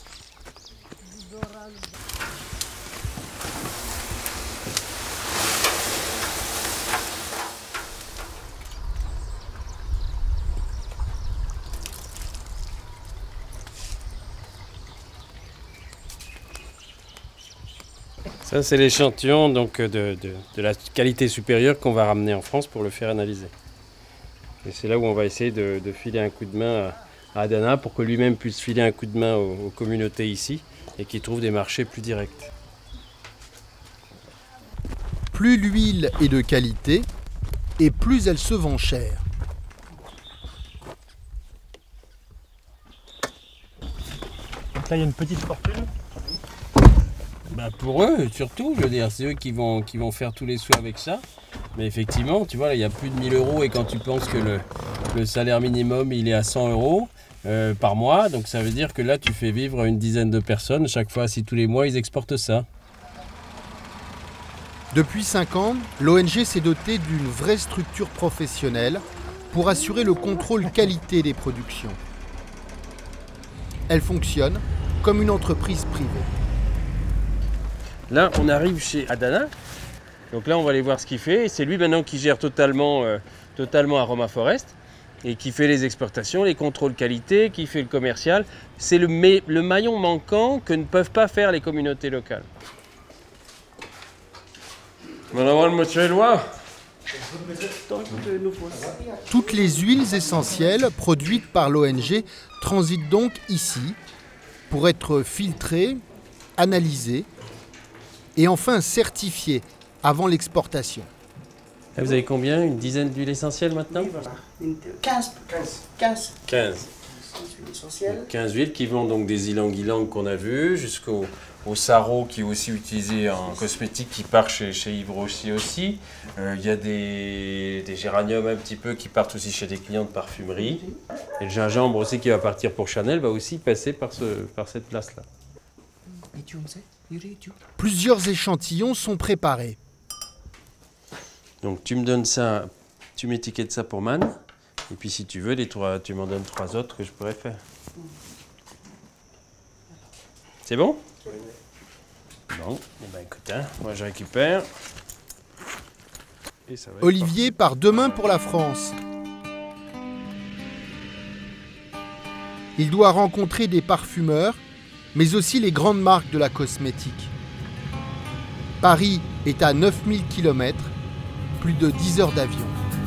[SPEAKER 1] Ça, c'est l'échantillon donc de, de, de la qualité supérieure qu'on va ramener en France pour le faire analyser. Et c'est là où on va essayer de, de filer un coup de main à Adana pour que lui-même puisse filer un coup de main aux, aux communautés ici et qu'il trouve des marchés plus directs.
[SPEAKER 2] Plus l'huile est de qualité et plus elle se vend cher.
[SPEAKER 6] Donc là, il y a une petite fortune.
[SPEAKER 1] Bah pour eux, surtout, je veux dire, c'est eux qui vont, qui vont faire tous les sous avec ça. Mais effectivement, tu vois, là, il y a plus de mille euros et quand tu penses que le, le salaire minimum, il est à cent euros euh, par mois, donc ça veut dire que là, tu fais vivre une dizaine de personnes chaque fois, si tous les mois, ils exportent ça.
[SPEAKER 2] Depuis cinq ans, l'O N G s'est dotée d'une vraie structure professionnelle pour assurer le contrôle qualité des productions. Elle fonctionne comme une entreprise privée.
[SPEAKER 1] Là, on arrive chez Adana. Donc là, on va aller voir ce qu'il fait. C'est lui maintenant qui gère totalement, euh, totalement Aroma Forest et qui fait les exportations, les contrôles qualité, qui fait le commercial. C'est le, le maillon manquant que ne peuvent pas faire les communautés locales.
[SPEAKER 2] Toutes les huiles essentielles produites par l'O N G transitent donc ici pour être filtrées, analysées et enfin certifiées avant l'exportation.
[SPEAKER 1] Vous avez combien? Une dizaine d'huiles essentielles maintenant?
[SPEAKER 18] quinze. quinze.
[SPEAKER 1] quinze.
[SPEAKER 18] huiles essentielles.
[SPEAKER 1] quinze huiles qui vont donc des ylang-ylang qu'on a vu jusqu'au au sarro qui est aussi utilisé en cosmétique qui part chez, chez Yves Rocher aussi. Il euh, y a des, des géraniums un petit peu qui partent aussi chez des clients de parfumerie. Et le gingembre aussi qui va partir pour Chanel va aussi passer par, ce, par cette place-là.
[SPEAKER 2] Plusieurs échantillons sont préparés.
[SPEAKER 1] Donc tu me donnes ça, tu m'étiquettes ça pour Man. Et puis si tu veux, les trois, tu m'en donnes trois autres que je pourrais faire. C'est bon? Bon, eh ben écoute, hein, moi je récupère. Et ça va
[SPEAKER 2] Olivier part demain pour la France. Il doit rencontrer des parfumeurs, mais aussi les grandes marques de la cosmétique. Paris est à neuf mille kilomètres, plus de dix heures d'avion.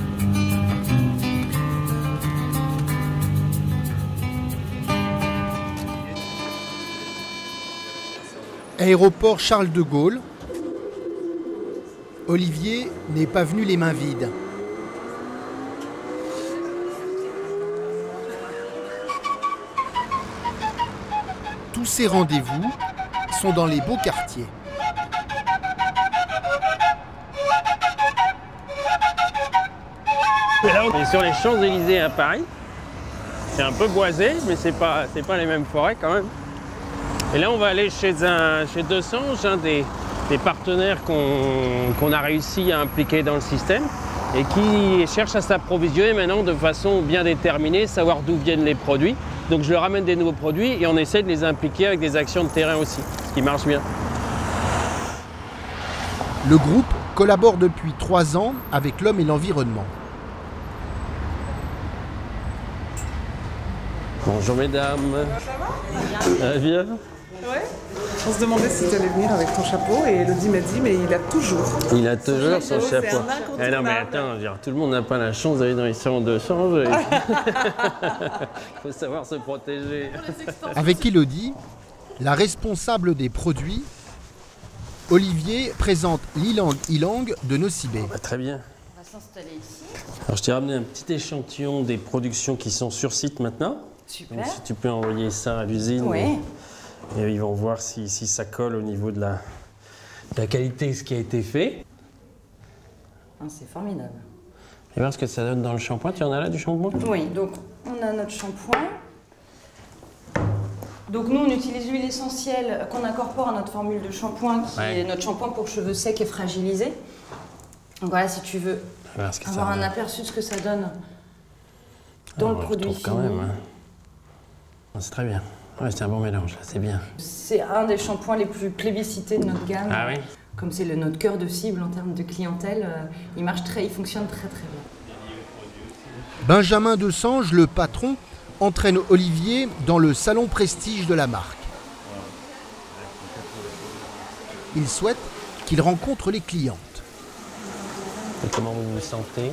[SPEAKER 2] Aéroport Charles de Gaulle. Olivier n'est pas venu les mains vides. Tous ces rendez-vous sont dans les beaux quartiers.
[SPEAKER 1] Là, on est sur les Champs-Élysées à Paris. C'est un peu boisé, mais c'est pas, c'est pas les mêmes forêts quand même. Et là, on va aller chez, un, chez Desange, un des, des partenaires qu'on qu'on a réussi à impliquer dans le système et qui cherche à s'approvisionner maintenant de façon bien déterminée, savoir d'où viennent les produits. Donc je leur ramène des nouveaux produits et on essaie de les impliquer avec des actions de terrain aussi, ce qui marche bien.
[SPEAKER 2] Le groupe collabore depuis trois ans avec l'homme et l'environnement.
[SPEAKER 1] Bonjour mesdames. Ça va bien?
[SPEAKER 18] Ouais. On se demandait si tu allais venir avec ton chapeau et Elodie m'a dit mais il a toujours.
[SPEAKER 1] Il a toujours son, son chapeau.
[SPEAKER 18] Eh
[SPEAKER 1] non mais attends, dire, tout le monde n'a pas la chance d'aller dans les salons de change. Il faut savoir se protéger.
[SPEAKER 2] Avec Elodie, la responsable des produits, Olivier présente l'ylang-ylang de Nocibé.
[SPEAKER 1] Bah, très bien.
[SPEAKER 11] On va s'installer ici.
[SPEAKER 1] Alors je t'ai ramené un petit échantillon des productions qui sont sur site maintenant.
[SPEAKER 11] Super.
[SPEAKER 1] Donc, si tu peux envoyer ça à l'usine.
[SPEAKER 11] Oui.
[SPEAKER 1] Et, et ils vont voir si, si ça colle au niveau de la, de la qualité de ce qui a été fait.
[SPEAKER 11] Ah, c'est formidable.
[SPEAKER 1] Et voir ce que ça donne dans le shampoing. Tu en as là du shampoing?
[SPEAKER 11] Oui, donc on a notre shampoing. Donc nous, on utilise l'huile essentielle qu'on incorpore à notre formule de shampoing, qui ouais. est notre shampoing pour cheveux secs et fragilisés. Donc voilà, si tu veux avoir un aperçu de ce que ça donne dans ah, le produit fini.
[SPEAKER 1] Quand même, hein. C'est très bien. Ouais, c'est un bon mélange, là, c'est bien.
[SPEAKER 11] C'est un des shampoings les plus plébiscités de notre gamme.
[SPEAKER 1] Ah oui?
[SPEAKER 11] Comme c'est notre cœur de cible en termes de clientèle, euh, il marche très, il fonctionne très très bien.
[SPEAKER 2] Benjamin Desange, le patron, entraîne Olivier dans le salon prestige de la marque. Il souhaite qu'il rencontre les clientes.
[SPEAKER 1] Et comment vous vous sentez?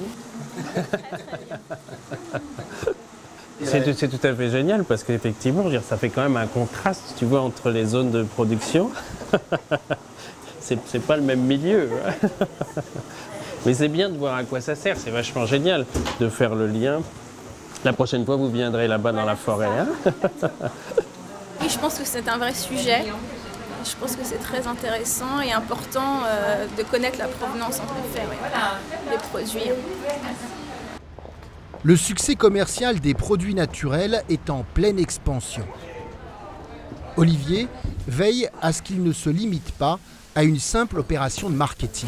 [SPEAKER 1] C'est tout à fait génial parce qu'effectivement, ça fait quand même un contraste, tu vois, entre les zones de production. C'est pas le même milieu. Mais c'est bien de voir à quoi ça sert, c'est vachement génial de faire le lien. La prochaine fois, vous viendrez là-bas dans la forêt. Hein.
[SPEAKER 19] Oui, je pense que c'est un vrai sujet. Je pense que c'est très intéressant et important euh, de connaître la provenance en effet, ouais, des produits.
[SPEAKER 2] Le succès commercial des produits naturels est en pleine expansion. Olivier veille à ce qu'il ne se limite pas à une simple opération de marketing.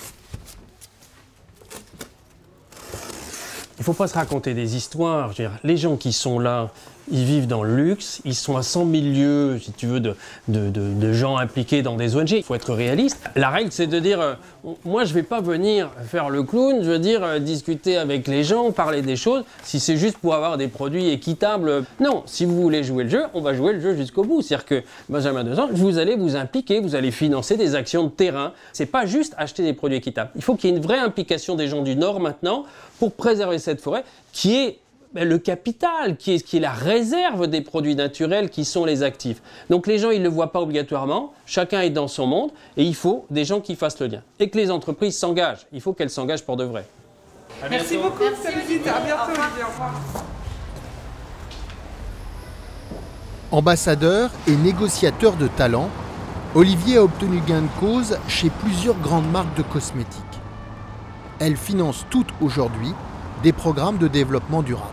[SPEAKER 1] Il ne faut pas se raconter des histoires. Je veux dire, les gens qui sont là, ils vivent dans le luxe, ils sont à cent mille lieues, si tu veux, de, de, de, de gens impliqués dans des O N G. Il faut être réaliste. La règle, c'est de dire, euh, moi, je ne vais pas venir faire le clown, je veux dire, euh, discuter avec les gens, parler des choses, si c'est juste pour avoir des produits équitables. Non, si vous voulez jouer le jeu, on va jouer le jeu jusqu'au bout. C'est-à-dire que, Benjamin Desange, vous allez vous impliquer, vous allez financer des actions de terrain. C'est pas juste acheter des produits équitables. Il faut qu'il y ait une vraie implication des gens du Nord maintenant pour préserver cette forêt qui est le capital, qui est, qui est la réserve des produits naturels qui sont les actifs. Donc les gens, ils ne le voient pas obligatoirement, chacun est dans son monde et il faut des gens qui fassent le lien. Et que les entreprises s'engagent, il faut qu'elles s'engagent pour de vrai.
[SPEAKER 18] Merci beaucoup de cette visite, à bientôt Olivier, au revoir.
[SPEAKER 2] Ambassadeur et négociateur de talent, Olivier a obtenu gain de cause chez plusieurs grandes marques de cosmétiques. Elle finance toutes aujourd'hui des programmes de développement durable.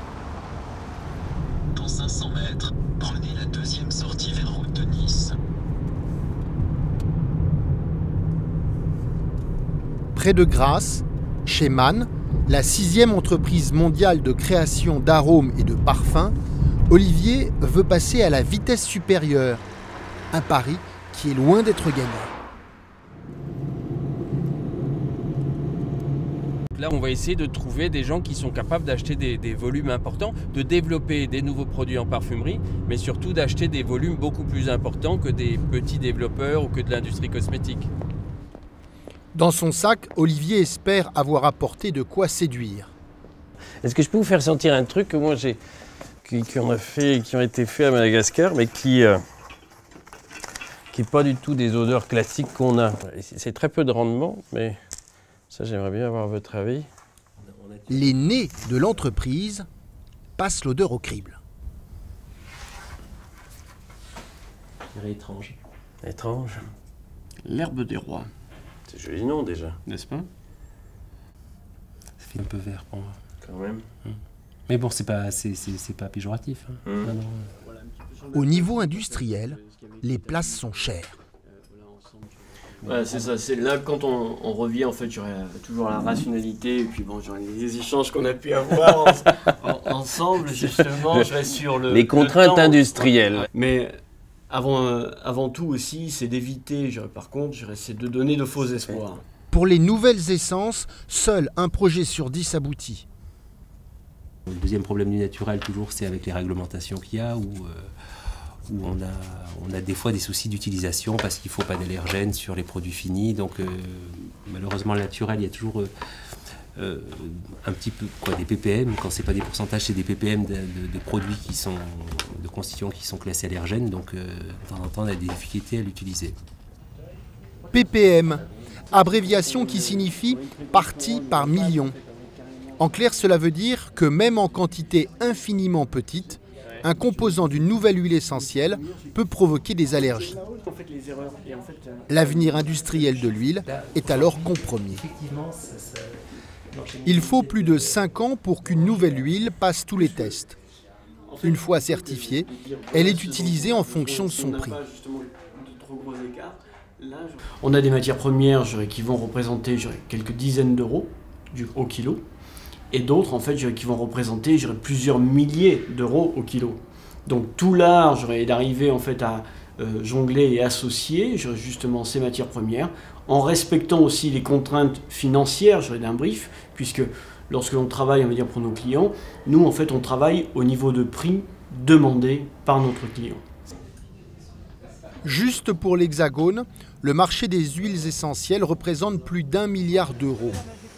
[SPEAKER 20] Dans cinq cents mètres, prenez la deuxième sortie vers route de Nice.
[SPEAKER 2] Près de Grasse, chez Man, la sixième entreprise mondiale de création d'arômes et de parfums, Olivier veut passer à la vitesse supérieure, un pari qui est loin d'être gagné.
[SPEAKER 1] Là, on va essayer de trouver des gens qui sont capables d'acheter des, des volumes importants, de développer des nouveaux produits en parfumerie, mais surtout d'acheter des volumes beaucoup plus importants que des petits développeurs ou que de l'industrie cosmétique.
[SPEAKER 2] Dans son sac, Olivier espère avoir apporté de quoi séduire.
[SPEAKER 1] Est-ce que je peux vous faire sentir un truc que moi j'ai, qui, qui, on a fait, qui ont été faits à Madagascar, mais qui euh, qui n'est pas du tout des odeurs classiques qu'on a. C'est très peu de rendement, mais ça j'aimerais bien avoir votre avis.
[SPEAKER 2] Les nez de l'entreprise passent l'odeur au crible.
[SPEAKER 1] Étrange. Étrange. L'herbe des rois. C'est joli nom déjà. N'est-ce pas?
[SPEAKER 21] Ça fait un peu vert pour moi.
[SPEAKER 1] Quand même.
[SPEAKER 21] Hum. Mais bon, c'est pas, c'est, c'est, c'est pas péjoratif. Hein.
[SPEAKER 1] Hum.
[SPEAKER 21] Non, non.
[SPEAKER 2] Au niveau industriel, les places sont chères.
[SPEAKER 22] Ouais, c'est ça. C'est là quand on, on revient, en fait, j'aurais toujours la rationalité et puis bon, j'aurais les échanges qu'on a pu avoir en, en, ensemble justement. Je reste sur le
[SPEAKER 1] les contraintes
[SPEAKER 22] le temps.
[SPEAKER 1] industrielles.
[SPEAKER 22] Mais avant, euh, avant tout aussi, c'est d'éviter. Par contre, c'est de donner de faux espoirs.
[SPEAKER 2] Pour les nouvelles essences, seul un projet sur dix aboutit.
[SPEAKER 21] Le deuxième problème du naturel, toujours, c'est avec les réglementations qu'il y a, où, euh, où on, a, on a des fois des soucis d'utilisation parce qu'il ne faut pas d'allergènes sur les produits finis. Donc, euh, malheureusement, le naturel, il y a toujours euh, euh, un petit peu quoi, des P P M. Quand ce n'est pas des pourcentages, c'est des P P M de, de, de produits qui sont, de constituants qui sont classés allergènes. Donc, euh, de temps en temps, on a des difficultés à l'utiliser.
[SPEAKER 2] P P M, abréviation qui signifie partie par million. En clair, cela veut dire que même en quantité infiniment petite, un composant d'une nouvelle huile essentielle peut provoquer des allergies. L'avenir industriel de l'huile est alors compromis. Il faut plus de cinq ans pour qu'une nouvelle huile passe tous les tests. Une fois certifiée, elle est utilisée en fonction de son prix.
[SPEAKER 22] On a des matières premières qui vont représenter quelques dizaines d'euros au kilo. Et d'autres, en fait, qui vont représenter plusieurs milliers d'euros au kilo. Donc tout l'art est d'arriver en fait à euh, jongler et associer justement ces matières premières, en respectant aussi les contraintes financières d'un brief, puisque lorsque l'on travaille, on va dire pour nos clients, nous en fait on travaille au niveau de prix demandé par notre client.
[SPEAKER 2] Juste pour l'Hexagone, le marché des huiles essentielles représente plus d'un milliard d'euros.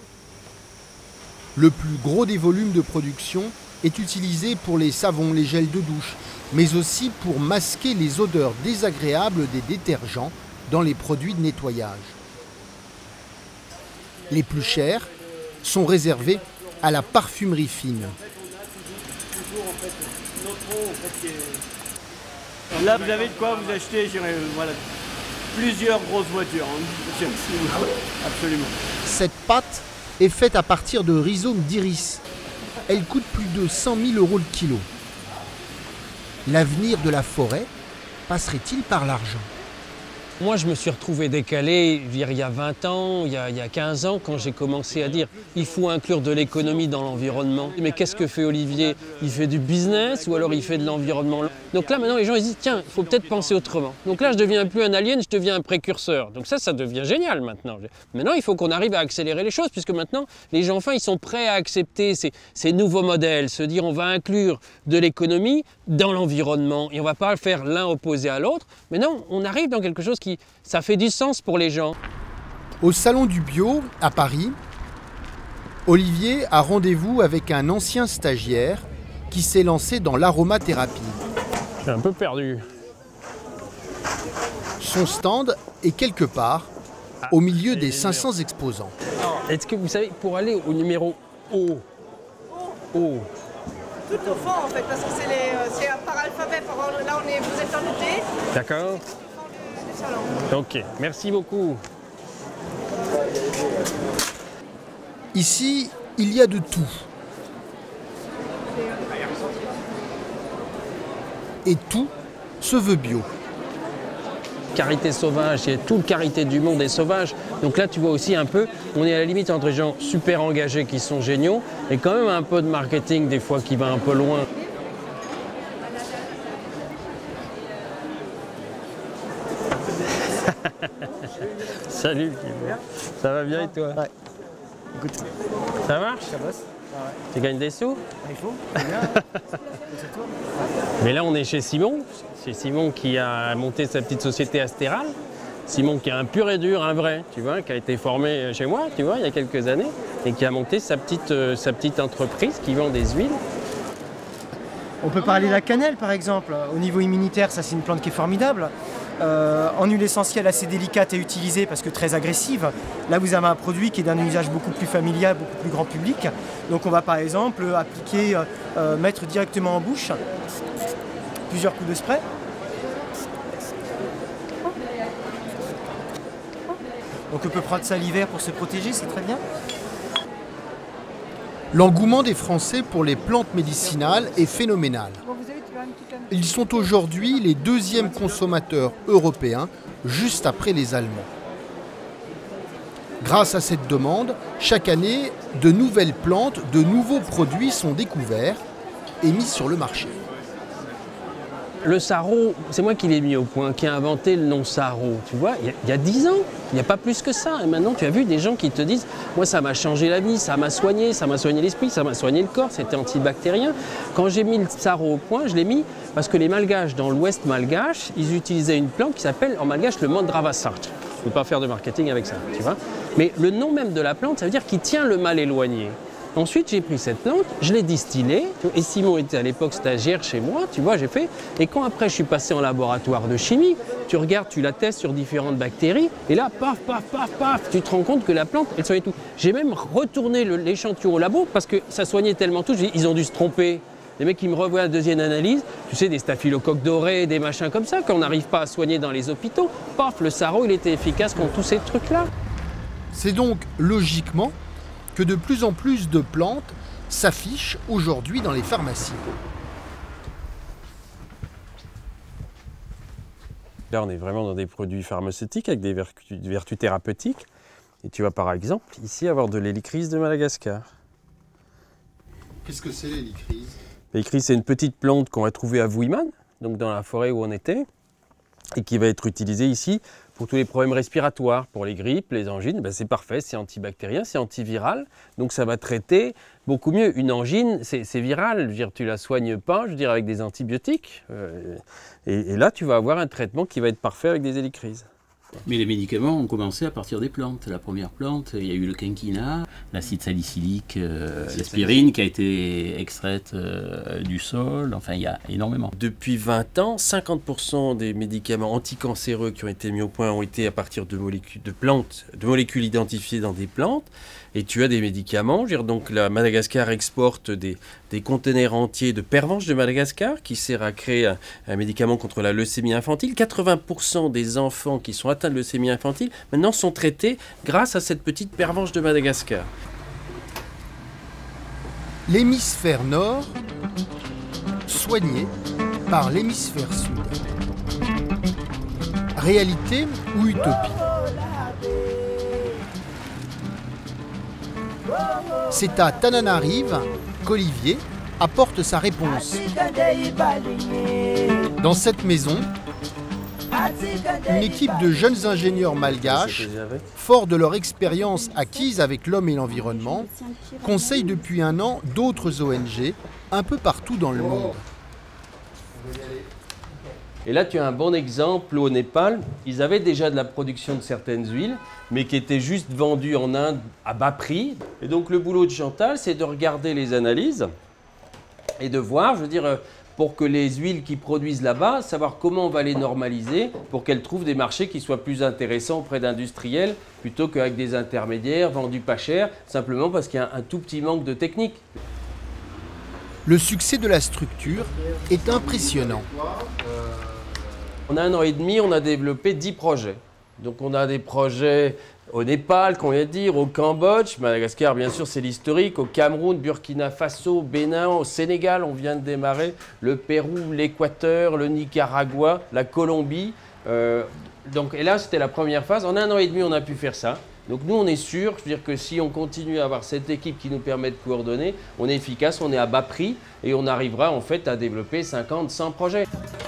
[SPEAKER 2] Le plus gros des volumes de production est utilisé pour les savons, les gels de douche, mais aussi pour masquer les odeurs désagréables des détergents dans les produits de nettoyage. Les plus chers sont réservés à la parfumerie fine.
[SPEAKER 22] Là, vous avez de quoi vous acheter voilà, plusieurs grosses voitures. Hein. Absolument.
[SPEAKER 2] Cette pâte est faite à partir de rhizomes d'iris. Elle coûte plus de cent mille euros le kilo. L'avenir de la forêt passerait-il par l'argent?
[SPEAKER 1] Moi, je me suis retrouvé décalé il y a vingt ans, il y a, il y a quinze ans, quand j'ai commencé à dire il faut inclure de l'économie dans l'environnement. Mais qu'est-ce que fait Olivier? Il fait du business ou alors il fait de l'environnement? Donc là, maintenant, les gens ils disent tiens, il faut peut-être penser autrement. Donc là, je deviens plus un alien, je deviens un précurseur. Donc ça, ça devient génial maintenant. Maintenant, il faut qu'on arrive à accélérer les choses, puisque maintenant, les gens enfin, ils sont prêts à accepter ces, ces nouveaux modèles, se dire on va inclure de l'économie dans l'environnement et on ne va pas faire l'un opposé à l'autre. Mais non, on arrive dans quelque chose qui ça fait du sens pour les gens.
[SPEAKER 2] Au Salon du Bio, à Paris, Olivier a rendez-vous avec un ancien stagiaire qui s'est lancé dans l'aromathérapie.
[SPEAKER 1] Je suis un peu perdu.
[SPEAKER 2] Son stand est quelque part au milieu des cinq cents exposants.
[SPEAKER 1] Est-ce que vous savez, pour aller au numéro O, O,
[SPEAKER 23] tout au fond en fait, parce que c'est euh, par alphabet
[SPEAKER 4] là, on est, vous êtes en été.
[SPEAKER 1] D'accord. Ok, merci beaucoup.
[SPEAKER 2] Ici, il y a de tout. Et tout se veut bio.
[SPEAKER 1] Karité sauvage, il y a tout le karité du monde est sauvage. Donc là, tu vois aussi un peu, on est à la limite entre des gens super engagés qui sont géniaux et quand même un peu de marketing des fois qui va un peu loin. Salut, ça va bien et toi?
[SPEAKER 8] Ouais. Écoute.
[SPEAKER 1] Ça marche?
[SPEAKER 8] Ça bosse. Ah ouais.
[SPEAKER 1] Tu gagnes des sous?
[SPEAKER 8] Il faut, c'est bien.
[SPEAKER 1] Mais là, on est chez Simon. C'est Simon qui a monté sa petite société Astéral. Simon qui est un pur et dur, un vrai, tu vois, qui a été formé chez moi, tu vois, il y a quelques années, et qui a monté sa petite, euh, sa petite entreprise qui vend des huiles.
[SPEAKER 8] On peut parler de la cannelle, par exemple. Au niveau immunitaire, ça, c'est une plante qui est formidable. Euh, en huile essentielle assez délicate à utiliser parce que très agressive. Là, vous avez un produit qui est d'un usage beaucoup plus familial, beaucoup plus grand public. Donc on va par exemple appliquer, euh, mettre directement en bouche plusieurs coups de spray. Donc on peut prendre ça l'hiver pour se protéger, c'est très bien.
[SPEAKER 2] L'engouement des Français pour les plantes médicinales est phénoménal. Ils sont aujourd'hui les deuxièmes consommateurs européens, juste après les Allemands. Grâce à cette demande, chaque année, de nouvelles plantes, de nouveaux produits sont découverts et mis sur le marché.
[SPEAKER 1] Le sarro, c'est moi qui l'ai mis au point, qui a inventé le nom sarro. Tu vois, il y a dix ans, il n'y a pas plus que ça. Et maintenant, tu as vu des gens qui te disent « Moi, ça m'a changé la vie, ça m'a soigné, ça m'a soigné l'esprit, ça m'a soigné le corps, c'était antibactérien. » Quand j'ai mis le sarro au point, je l'ai mis parce que les Malgaches, dans l'ouest malgache, ils utilisaient une plante qui s'appelle en malgache le mandravasart. Je ne peux pas faire de marketing avec ça, tu vois. Mais le nom même de la plante, ça veut dire qu'il tient le mal éloigné. Ensuite, j'ai pris cette plante, je l'ai distillée, et Simon était à l'époque stagiaire chez moi, tu vois, j'ai fait. Et quand après je suis passé en laboratoire de chimie, tu regardes, tu la testes sur différentes bactéries, et là, paf, paf, paf, paf, tu te rends compte que la plante, elle soignait tout. J'ai même retourné l'échantillon au labo parce que ça soignait tellement tout, ils ont dû se tromper. Les mecs qui me revoient la deuxième analyse, tu sais, des staphylocoques dorés, des machins comme ça, qu'on n'arrive pas à soigner dans les hôpitaux. Paf, le sarro, il était efficace contre tous ces trucs-là.
[SPEAKER 2] C'est donc logiquement que de plus en plus de plantes s'affichent aujourd'hui dans les pharmacies.
[SPEAKER 1] Là, on est vraiment dans des produits pharmaceutiques avec des vertus, des vertus thérapeutiques. Et tu vas par exemple ici avoir de l'hélicryse de Madagascar.
[SPEAKER 2] Qu'est-ce que c'est l'hélicryse?
[SPEAKER 1] L'hélicryse, c'est une petite plante qu'on va trouver à Vuiman, donc dans la forêt où on était, et qui va être utilisée ici pour tous les problèmes respiratoires, pour les grippes, les angines. Ben c'est parfait, c'est antibactérien, c'est antiviral, donc ça va traiter beaucoup mieux. Une angine, c'est viral, je veux dire, tu la soignes pas, je veux dire, avec des antibiotiques. Euh, et, et là, tu vas avoir un traitement qui va être parfait avec des hélicryses.
[SPEAKER 21] Mais les médicaments ont commencé à partir des plantes. La première plante, il y a eu le quinquina, l'acide salicylique, euh, l'aspirine qui a été extraite euh, du sol, enfin il y a énormément.
[SPEAKER 1] Depuis vingt ans, cinquante pour cent des médicaments anticancéreux qui ont été mis au point ont été à partir de molécules, de plantes, de molécules identifiées dans des plantes. Et tu as des médicaments, je veux dire, donc la Madagascar exporte des, des conteneurs entiers de pervenche de Madagascar qui sert à créer un, un médicament contre la leucémie infantile. quatre-vingts pour cent des enfants qui sont atteints de leucémie infantile maintenant sont traités grâce à cette petite pervenche de Madagascar.
[SPEAKER 2] L'hémisphère nord soigné par l'hémisphère sud. Réalité ou utopie? C'est à Tananarive qu'Olivier apporte sa réponse. Dans cette maison, une équipe de jeunes ingénieurs malgaches, forts de leur expérience acquise avec l'homme et l'environnement, conseille depuis un an d'autres O N G un peu partout dans le monde.
[SPEAKER 1] Et là, tu as un bon exemple au Népal. Ils avaient déjà de la production de certaines huiles, mais qui étaient juste vendues en Inde à bas prix. Et donc, le boulot de Chantal, c'est de regarder les analyses et de voir, je veux dire, pour que les huiles qu'ils produisent là-bas, savoir comment on va les normaliser pour qu'elles trouvent des marchés qui soient plus intéressants auprès d'industriels plutôt qu'avec des intermédiaires vendus pas cher, simplement parce qu'il y a un tout petit manque de technique.
[SPEAKER 2] Le succès de la structure est impressionnant.
[SPEAKER 1] En un an et demi, on a développé dix projets. Donc on a des projets au Népal, qu'on vient de dire, au Cambodge, Madagascar bien sûr c'est l'historique, au Cameroun, Burkina Faso, Bénin, au Sénégal on vient de démarrer, le Pérou, l'Équateur, le Nicaragua, la Colombie. Euh, donc, et là c'était la première phase, en un an et demi on a pu faire ça. Donc nous on est sûr, je veux dire que si on continue à avoir cette équipe qui nous permet de coordonner, on est efficace, on est à bas prix et on arrivera en fait à développer cinquante, cent projets.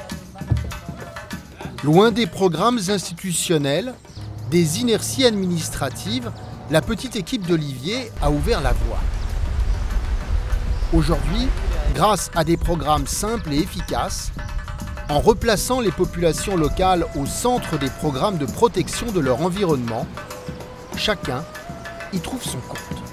[SPEAKER 2] Loin des programmes institutionnels, des inerties administratives, la petite équipe d'Olivier a ouvert la voie. Aujourd'hui, grâce à des programmes simples et efficaces, en replaçant les populations locales au centre des programmes de protection de leur environnement, chacun y trouve son compte.